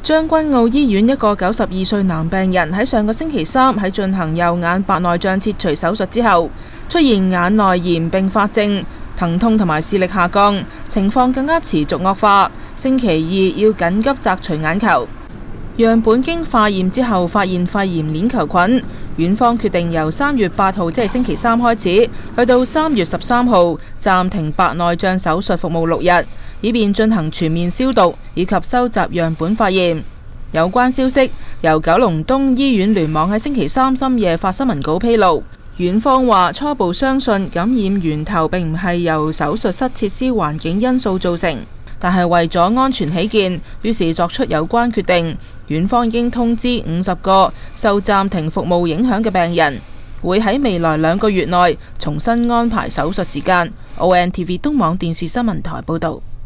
將軍澳醫院一個92歲男病人喺上個星期三喺進行右眼白內障切除手術之後，出現眼內炎併發症、疼痛同埋視力下降，情況更加持續惡化。星期二要緊急摘除眼球。樣本經化驗之後發現肺炎鏈球菌，院方決定由3月8號即係星期三開始，去到3月13號暫停白內障手術服務6日，以便進行全面消毒以及收集樣本化驗。有關消息由九龍東醫院聯網喺星期三深夜發新聞稿披露，院方話初步相信感染源頭並唔係由手術室設施環境因素造成，但係為咗安全起見，於是作出有關決定。院方已經通知50個受暫停服務影響嘅病人，會喺未來2個月內重新安排手術時間。ONTV 東網電視新聞台報導。